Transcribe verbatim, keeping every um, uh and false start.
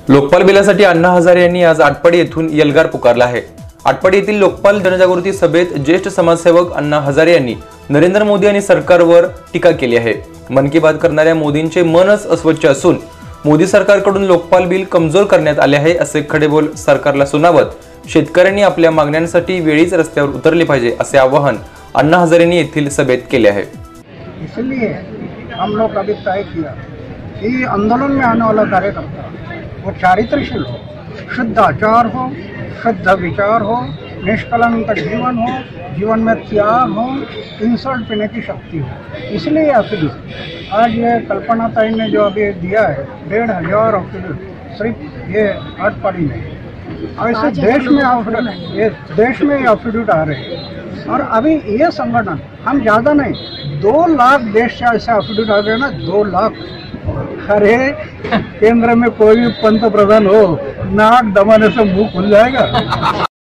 लोकपाल बिलासाठी अण्णा हजारे यांनी आज आटपाडी येथून एल्गार पुकारला आहे। आटपाडी येथील लोकपाल जनजागृती सभेत ज्येष्ठ समाजसेवक अण्णा हजारे यांनी नरेंद्र मोदी आणि सरकारवर टीका केली आहे। मन की बात करणाऱ्या मोदींचे मनच अस्वच्छ असून मोदी सरकारकडून लोकपाल बिल कमजोर करण्यात आले आहे असे खडेबोल सरकारला सुनावत शेतकऱ्यांनी आपल्या मागण्यांसाठी वेळीच रस्त्यावर उतरले पाहिजे असे आवाहन अण्णा हजारे यांनी येथील सभेत केले आहे। इसलिए हम लोग अभी तय किया कि आंदोलन में आने वाला कार्यकर्ता वो चारित्रशील हो, शुद्ध आचार हो, शुद्ध विचार हो, निष्कलंक जीवन हो, जीवन में त्याग हो, इंसल्ट पीने की शक्ति हो। इसलिए एफिडेविट आज ये कल्पना ताई ने जो अभी दिया है डेढ़ हजार एफिडेविट सिर्फ ये आटपाड़ी में, ऐसे देश में एफिडेविट ये देश में एफिडेविट आ रहे हैं। और अभी ये संगठन हम ज़्यादा नहीं दो लाख देश से ऐसे एफिडेविट आ गए ना, दो लाख। अरे केंद्र में कोई भी पंत प्रधान हो नाक दबाने से मुंह खुल जाएगा।